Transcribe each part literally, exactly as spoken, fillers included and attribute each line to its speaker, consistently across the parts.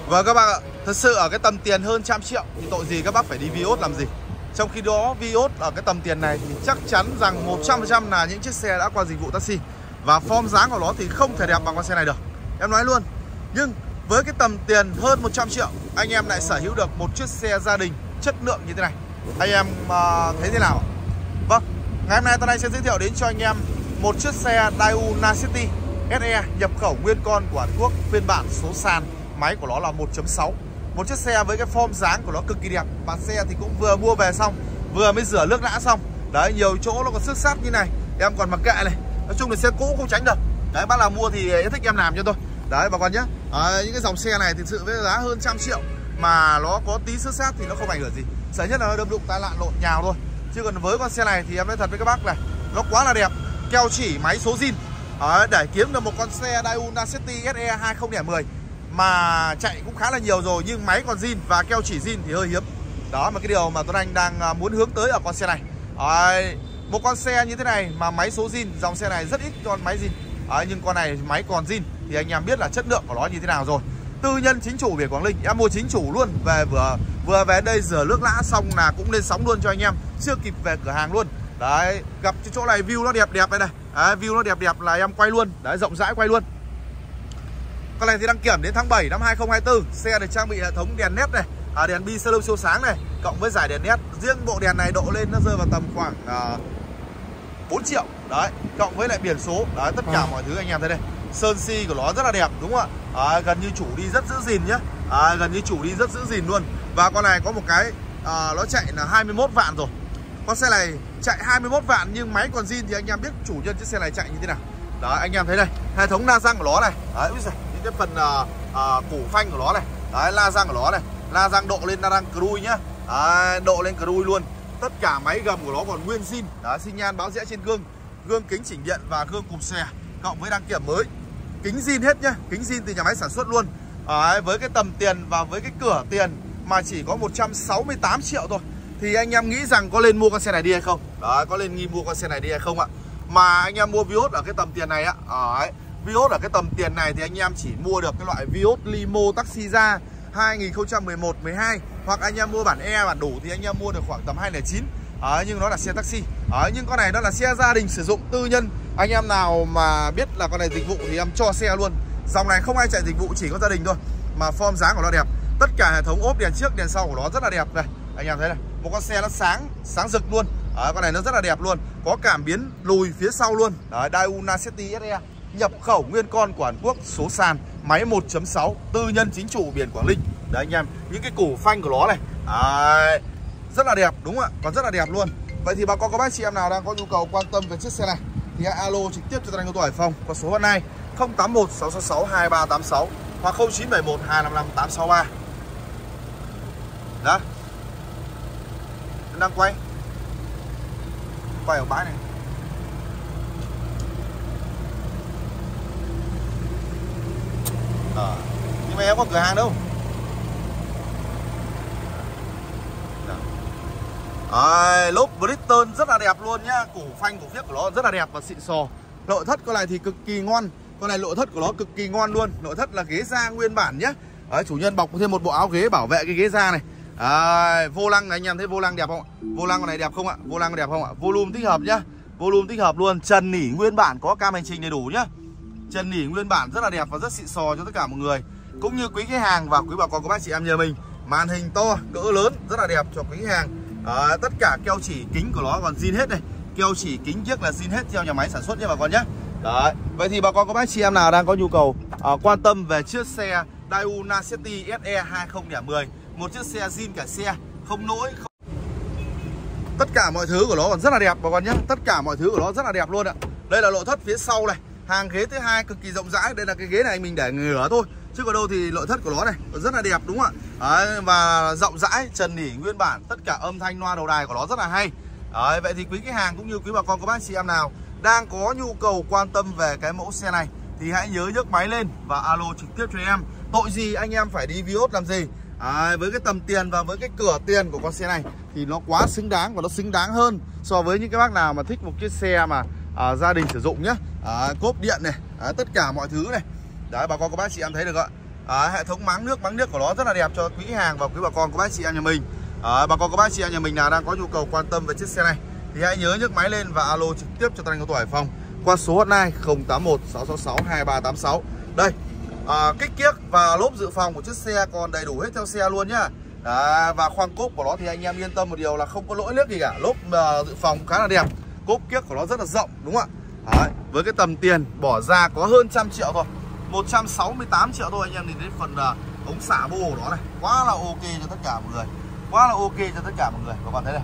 Speaker 1: Và các bác ạ, thật sự ở cái tầm tiền hơn trăm triệu thì tội gì các bác phải đi Vios làm gì. Trong khi đó Vios ở cái tầm tiền này thì chắc chắn rằng một trăm phần trăm là những chiếc xe đã qua dịch vụ taxi. Và form dáng của nó thì không thể đẹp bằng con xe này được, em nói luôn. Nhưng với cái tầm tiền hơn một trăm triệu, anh em lại sở hữu được một chiếc xe gia đình chất lượng như thế này. Anh em uh, thấy thế nào? Vâng, ngày hôm nay tôi sẽ giới thiệu đến cho anh em một chiếc xe Daewoo Nacity ét e nhập khẩu nguyên con của Hàn Quốc, phiên bản số sàn. Máy của nó là một chấm sáu. Một chiếc xe với cái form dáng của nó cực kỳ đẹp. Và xe thì cũng vừa mua về xong, vừa mới rửa nước lã xong. Đấy, nhiều chỗ nó còn xước sát như này, em còn mặc kệ này. Nói chung là xe cũ không tránh được. Đấy, bác nào mua thì em thích em làm cho tôi. Đấy, bà con nhé. Đấy, những cái dòng xe này thực sự với giá hơn trăm triệu mà nó có tí xước sát thì nó không ảnh hưởng gì. Sợ nhất là nó đâm đụng tai nạn lộn nhào thôi. Chứ còn với con xe này thì em nói thật với các bác này, nó quá là đẹp. Keo chỉ máy số zin. Đấy, để kiếm được một con xe Daewoo Nacity ét e hai không không mà chạy cũng khá là nhiều rồi, nhưng máy còn zin và keo chỉ zin thì hơi hiếm. Đó mà cái điều mà Tuấn Anh đang muốn hướng tới ở con xe này. Đấy, một con xe như thế này mà máy số zin, dòng xe này rất ít con máy zin. Đấy, nhưng con này máy còn zin thì anh em biết là chất lượng của nó như thế nào rồi. Tư nhân chính chủ biển Quảng Ninh, em mua chính chủ luôn, về vừa vừa về đây rửa nước lã xong là cũng lên sóng luôn cho anh em, chưa kịp về cửa hàng luôn. Đấy, gặp cái chỗ này view nó đẹp đẹp đây này. Đấy, view nó đẹp đẹp là em quay luôn. Đấy, rộng rãi quay luôn. Con này thì đăng kiểm đến tháng bảy năm hai không hai tư. Xe được trang bị hệ thống đèn nét này, à, đèn bi sơ siêu sáng này, cộng với giải đèn nét. Riêng bộ đèn này độ lên nó rơi vào tầm khoảng uh, bốn triệu. Đấy, cộng với lại biển số. Đấy, tất cả à. mọi thứ anh em thấy đây. Sơn si của nó rất là đẹp đúng không ạ? À, gần như chủ đi rất giữ gìn nhá. À, gần như chủ đi rất giữ gìn luôn. Và con này có một cái à, nó chạy là hai mươi mốt vạn rồi. Con xe này chạy hai mươi mốt vạn nhưng máy còn zin thì anh em biết chủ nhân chiếc xe này chạy như thế nào. Đó, anh em thấy đây, hệ thống la răng của nó này. Đấy, những cái phần à, à, củ phanh của nó này. Đấy, la răng của nó này. La răng độ lên la răng cruise nhá. Đấy, độ lên cruise luôn. Tất cả máy gầm của nó còn nguyên zin. Đó, xi nhan báo rẽ trên gương, gương kính chỉnh điện và gương cụm xe, cộng với đăng kiểm mới. Kính zin hết nhá, kính zin từ nhà máy sản xuất luôn. Đấy, với cái tầm tiền và với cái cửa tiền mà chỉ có một trăm sáu mươi tám triệu thôi thì anh em nghĩ rằng có lên mua con xe này đi hay không? Đấy, có lên nghi mua con xe này đi hay không ạ? Mà anh em mua Vios ở cái tầm tiền này á, đấy, Vios ở cái tầm tiền này thì anh em chỉ mua được cái loại Vios Limo Taxi ra hai nghìn không trăm mười một mười hai, hoặc anh em mua bản E bản đủ thì anh em mua được khoảng tầm hai không không chín. Đấy, nhưng nó là xe taxi. Đấy, nhưng con này nó là xe gia đình sử dụng tư nhân. Anh em nào mà biết là con này dịch vụ thì em cho xe luôn. Dòng này không ai chạy dịch vụ, chỉ có gia đình thôi. Mà form dáng của nó đẹp. Tất cả hệ thống ốp đèn trước đèn sau của nó rất là đẹp này. Anh em thấy này, một con xe nó sáng sáng rực luôn. Đấy, con này nó rất là đẹp luôn. Có cảm biến lùi phía sau luôn. Đấy, Daewoo Nacity ét e nhập khẩu nguyên con của Hàn Quốc, số sàn, máy một chấm sáu, tư nhân chính chủ biển Quảng Ninh. Đấy anh em, những cái củ phanh của nó này. Đấy, rất là đẹp đúng không ạ? Còn rất là đẹp luôn. Vậy thì bà con các bác chị em nào đang có nhu cầu quan tâm về chiếc xe này thì hãy alo trực tiếp cho Tuấn Anh ô tô Hải Phòng qua số hotline không tám một sáu sáu sáu hai ba tám sáu hoặc không chín bảy một hai năm năm tám sáu ba. Đó, đang quay quay ở bãi này. À, nhưng mà em có cửa hàng đâu. À, lốp Bridgestone rất là đẹp luôn nhá. Củ phanh, củ phiếc của nó rất là đẹp và xịn sò. Nội thất con này thì cực kỳ ngon. Con này nội thất của nó cực kỳ ngon luôn. Nội thất là ghế da nguyên bản nhá. Đấy, chủ nhân bọc thêm một bộ áo ghế bảo vệ cái ghế da này. À, vô lăng này, anh em thấy vô lăng đẹp không ạ? Vô lăng con này đẹp không ạ? Vô lăng đẹp không ạ? Volume tích hợp nhá. Volume tích hợp luôn. Trần nỉ nguyên bản, có cam hành trình đầy đủ nhá. Trần nỉ nguyên bản rất là đẹp và rất xịn sò cho tất cả mọi người, cũng như quý khách hàng và quý bà con các bác chị em nhờ mình. Màn hình to, cỡ lớn, rất là đẹp cho quý khách hàng. À, tất cả keo chỉ kính của nó còn zin hết này. Keo chỉ kính chiếc là zin hết theo nhà máy sản xuất nha bà con nhé. Đấy. Vậy thì bà con các bác chị em nào đang có nhu cầu à, quan tâm về chiếc xe Daewoo Nacity ét e hai không không không, một chiếc xe zin cả xe, không lỗi không... Tất cả mọi thứ của nó còn rất là đẹp bà con nhé. Tất cả mọi thứ của nó rất là đẹp luôn ạ. Đây là nội thất phía sau này. Hàng ghế thứ hai cực kỳ rộng rãi. Đây là cái ghế này mình để ngửa thôi, chứ còn đâu thì nội thất của nó này rất là đẹp đúng không ạ? Đấy, và rộng rãi, trần nỉ nguyên bản, tất cả âm thanh loa đầu đài của nó rất là hay. Đấy, vậy thì quý khách hàng cũng như quý bà con các bác chị em nào đang có nhu cầu quan tâm về cái mẫu xe này thì hãy nhớ nhấc máy lên và alo trực tiếp cho em. Tội gì anh em phải đi Vios làm gì? À, với cái tầm tiền và với cái cửa tiền của con xe này thì nó quá xứng đáng, và nó xứng đáng hơn so với những cái bác nào mà thích một chiếc xe mà à, gia đình sử dụng nhá. À, cốp điện này, à, tất cả mọi thứ này. Đấy, bà con các bác chị em thấy được ạ. À, hệ thống máng nước, máng nước của nó rất là đẹp cho quý khách hàng và quý bà con của bác chị em nhà mình. À, bà con của bác chị em nhà mình nào đang có nhu cầu quan tâm về chiếc xe này thì hãy nhớ nhấc máy lên và alo trực tiếp cho Thanh ô tô Hải Phòng qua số hotline không tám một sáu sáu sáu hai ba tám sáu. Đây, à, kích kiếc và lốp dự phòng của chiếc xe còn đầy đủ hết theo xe luôn nhá. Đó, và khoang cốp của nó thì anh em yên tâm một điều là không có lỗi liếc gì cả. Lốp uh, dự phòng khá là đẹp, cốp kiếc của nó rất là rộng, đúng không ạ? Đấy, với cái tầm tiền bỏ ra có hơn trăm triệu thôi, một trăm sáu mươi tám triệu thôi anh em. Nhìn đến phần uh, ống xả bô của nó này, quá là ok cho tất cả mọi người, quá là ok cho tất cả mọi người. Các bạn thấy này,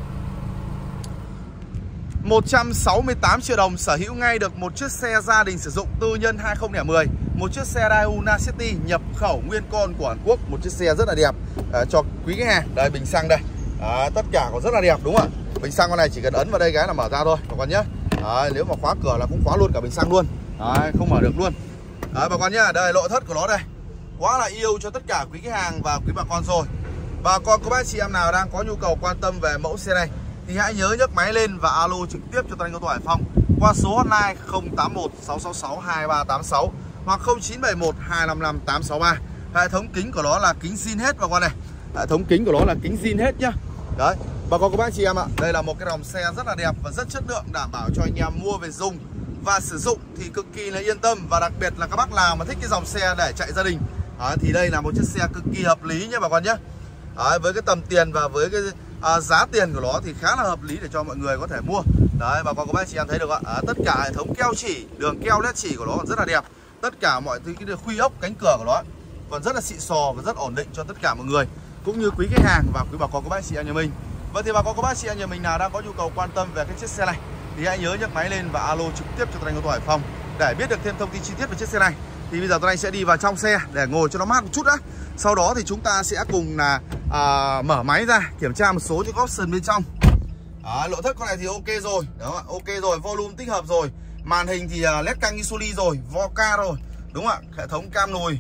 Speaker 1: một trăm sáu mươi tám triệu đồng sở hữu ngay được một chiếc xe gia đình sử dụng tư nhân hai không không không, một chiếc xe Hyundai City nhập khẩu nguyên con của Hàn Quốc, một chiếc xe rất là đẹp à, cho quý khách hàng. Đây, bình xăng đây, à, tất cả còn rất là đẹp, đúng không ạ? Bình xăng con này chỉ cần ấn vào đây cái là mở ra thôi bà con nhé. À, nếu mà khóa cửa là cũng khóa luôn cả bình xăng luôn, à, không mở được luôn. Đấy, bà con nhé, đây nội thất của nó đây, quá là yêu cho tất cả quý khách hàng và quý bà con rồi. Bà con có bác chị em nào đang có nhu cầu quan tâm về mẫu xe này thì hãy nhớ nhấc máy lên và alo trực tiếp cho Thanh ô tô Hải Phòng qua số hotline không tám một sáu sáu sáu hai ba tám sáu hoặc không chín bảy một hai năm năm tám sáu ba. Hệ thống kính của nó là kính zin hết bà con này. Hệ thống kính của nó là kính zin hết nhá. Đấy, bà con các bác chị em ạ, đây là một cái dòng xe rất là đẹp và rất chất lượng, đảm bảo cho anh em mua về dùng và sử dụng thì cực kỳ là yên tâm. Và đặc biệt là các bác nào mà thích cái dòng xe để chạy gia đình đấy, thì đây là một chiếc xe cực kỳ hợp lý nhé bà con nhé. Đấy, với cái tầm tiền và với cái à, giá tiền của nó thì khá là hợp lý để cho mọi người có thể mua. Đấy, bà con các bác chị em thấy được ạ. À, tất cả hệ thống keo chỉ, đường keo led chỉ của nó còn rất là đẹp. Tất cả mọi thứ cái khuy ốc, cánh cửa của nó còn rất là xịn sò và rất ổn định cho tất cả mọi người cũng như quý khách hàng và quý bà con các bác chị em nhà mình. Vậy thì bà con các bác chị em nhà mình nào đang có nhu cầu quan tâm về cái chiếc xe này thì hãy nhớ nhấc máy lên và alo trực tiếp cho Thanh ô tô Hải Phòng để biết được thêm thông tin chi tiết về chiếc xe này. Thì bây giờ tôi anh sẽ đi vào trong xe để ngồi cho nó mát một chút đã. Sau đó thì chúng ta sẽ cùng là à, mở máy ra kiểm tra một số những option bên trong. Đó, nội thất con này thì ok rồi, đó, ok rồi, volume tích hợp rồi, màn hình thì uh, led căng Isuli rồi, Voca rồi, đúng không ạ? Hệ thống cam lùi,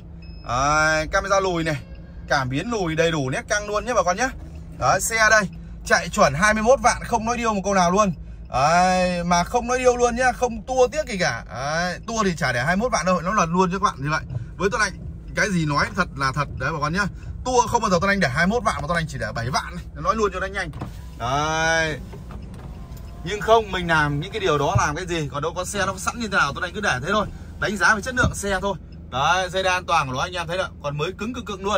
Speaker 1: à, camera lùi này, cảm biến lùi đầy đủ nét căng luôn nhé bà con nhé. Đó, xe đây chạy chuẩn hai mươi mốt vạn, không nói điêu một câu nào luôn. Đấy, mà không nói điêu luôn nhá, không tua tiếc gì cả. Đấy, tua thì chả để hai mươi mốt vạn đâu, nó lần luôn cho các bạn như vậy. Với Tuấn Anh cái gì nói thật là thật đấy bà con nhá. Tua không bao giờ Tuấn Anh để hai mươi mốt vạn mà Tuấn Anh chỉ để bảy vạn này. Nói luôn cho nó nhanh. Đấy. Nhưng không, mình làm những cái điều đó làm cái gì, còn đâu có xe nó sẵn như thế nào Tuấn Anh cứ để thế thôi. Đánh giá về chất lượng xe thôi. Đấy, dây đai an toàn của nó anh em thấy được, còn mới cứng cực cực luôn.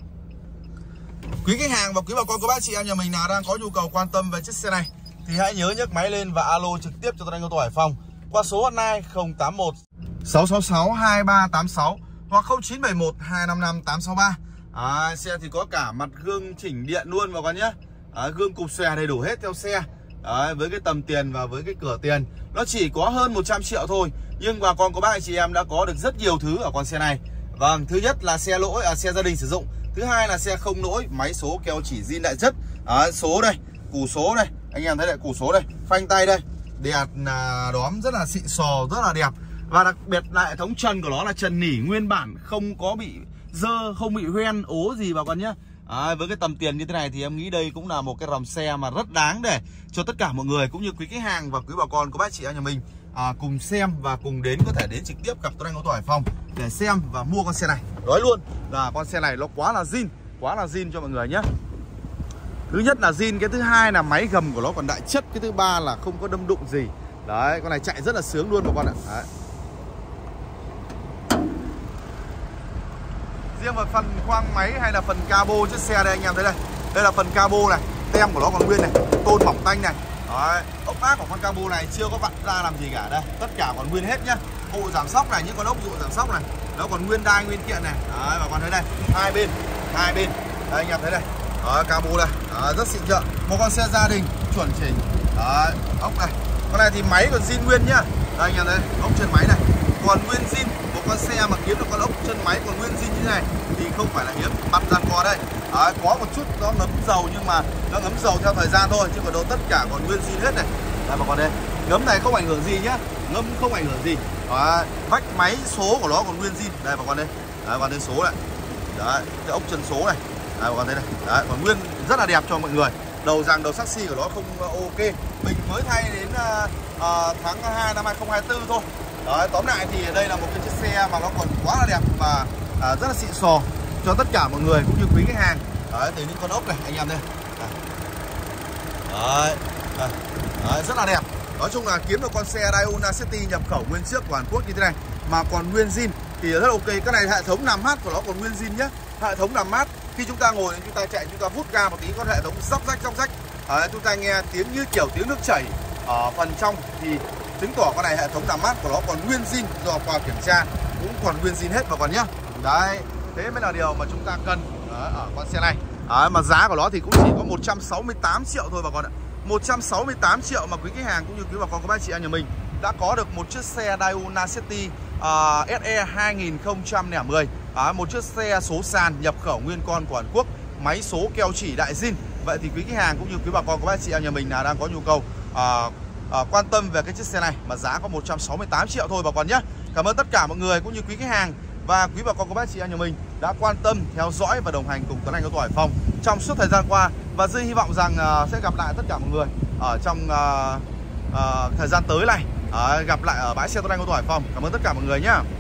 Speaker 1: Quý khách hàng và quý bà con các bác chị em nhà mình nào đang có nhu cầu quan tâm về chiếc xe này thì hãy nhớ nhấc máy lên và alo trực tiếp cho Thanh ô tô Hải Phòng qua số hotline không tám một sáu sáu sáu hai ba tám sáu hoặc không chín bảy một hai năm năm tám sáu ba. À, xe thì có cả mặt gương chỉnh điện luôn bà con nhé. À, gương cụp xòe đầy đủ hết theo xe. À, với cái tầm tiền và với cái cửa tiền nó chỉ có hơn một trăm triệu thôi, nhưng bà con có bác chị em đã có được rất nhiều thứ ở con xe này. Vâng, thứ nhất là xe lỗi, à, xe gia đình sử dụng. Thứ hai là xe không lỗi, máy số keo chỉ zin đại chất. À, số đây, củ số đây, anh em thấy đây, củ số đây, phanh tay đây, đẹp là đóm rất là xịn sò, rất là đẹp. Và đặc biệt là hệ thống trần của nó là trần nỉ nguyên bản, không có bị dơ, không bị hoen ố gì bà con nhé. À, với cái tầm tiền như thế này thì em nghĩ đây cũng là một cái dòng xe mà rất đáng để cho tất cả mọi người cũng như quý khách hàng và quý bà con của bác chị em nhà mình à, cùng xem và cùng đến, có thể đến trực tiếp gặp Thanh ô tô Hải Phòng để xem và mua con xe này. Nói luôn là con xe này nó quá là zin, quá là zin cho mọi người nhé. Thứ nhất là zin, cái thứ hai là máy gầm của nó còn đại chất, cái thứ ba là không có đâm đụng gì. Đấy, con này chạy rất là sướng luôn bà con ạ. Đấy. Riêng về phần khoang máy hay là phần cabo chiếc xe đây anh em thấy đây. Đây là phần cabo này, tem của nó còn nguyên này, tôn mỏng tanh này. Đấy, ốc ác của con cabo này chưa có vặn ra làm gì cả đây, tất cả còn nguyên hết nhá. Bộ giảm sóc này, những con ốc dụ giảm sóc này, nó còn nguyên đai nguyên kiện này. Đấy, bà con thấy đây, hai bên, hai bên. Đây anh em thấy đây. Đấy, cabo đây, đấy, rất xịn trợ. Một con xe gia đình chuẩn chỉnh. Đấy, ốc này. Con này thì máy còn zin nguyên nhá. Đây anh em thấy, ốc chân máy này còn nguyên zin. Một con xe mà kiếm được con ốc chân máy còn nguyên zin như thế này thì không phải là hiếm. Bật gian co đây. Đấy, có một chút nó ngấm dầu nhưng mà nó ngấm dầu theo thời gian thôi, chứ còn đâu tất cả còn nguyên zin hết này. Đây bà con đây, ngấm này không ảnh hưởng gì nhá, ngấm không ảnh hưởng gì. Đấy, vách máy số của nó còn nguyên zin. Đây bà con đây, đấy bà con đây số này. Đấy, cái ốc chân số này. Đây bà con thấy này, đấy còn nguyên rất là đẹp cho mọi người. Đầu rằng đầu saxi của nó không ok. Mình mới thay đến uh, uh, tháng hai năm hai không hai tư thôi. Đấy, tóm lại thì đây là một cái chiếc xe mà nó còn quá là đẹp và uh, rất là xịn sò. cho tất cả mọi người cũng như quý khách hàng. Đấy, từ những con ốc này anh em đây. Đấy, đấy, đấy, rất là đẹp. Nói chung là kiếm được con xe Daihatsu City nhập khẩu nguyên chiếc của Hàn Quốc như thế này mà còn nguyên zin thì rất ok. Cái này hệ thống làm mát của nó còn nguyên zin nhá. Hệ thống làm mát khi chúng ta ngồi, chúng ta chạy, chúng ta vút ga một tí, có hệ thống róc rách róc rách. Đấy, chúng ta nghe tiếng như kiểu tiếng nước chảy ở phần trong thì chứng tỏ con này hệ thống làm mát của nó còn nguyên zin, do qua kiểm tra cũng còn nguyên zin hết bà con nhá. Đấy, thế mới là điều mà chúng ta cần đấy, ở con xe này. Đấy, mà giá của nó thì cũng chỉ có một trăm sáu mươi tám triệu thôi bà con ạ. một trăm sáu mươi tám triệu mà quý khách hàng cũng như quý bà con, các bác chị em nhà mình đã có được một chiếc xe Daihatsu City uh, ét e hai nghìn không trăm lẻ mười. À, một chiếc xe số sàn nhập khẩu nguyên con của Hàn Quốc, máy số keo chỉ đại zin. Vậy thì quý khách hàng cũng như quý bà con, các bác chị em nhà mình là đang có nhu cầu uh, uh, quan tâm về cái chiếc xe này mà giá có một trăm sáu mươi tám triệu thôi bà con nhé. Cảm ơn tất cả mọi người cũng như quý khách hàng và quý bà con, các bác chị em nhà mình đã quan tâm, theo dõi và đồng hành cùng Tuấn Anh ô tô Hải Phòng trong suốt thời gian qua. Và Duy hy vọng rằng uh, sẽ gặp lại tất cả mọi người ở trong uh, uh, thời gian tới này, uh, gặp lại ở bãi xe Tuấn Anh ô tô Hải Phòng. Cảm ơn tất cả mọi người nhé.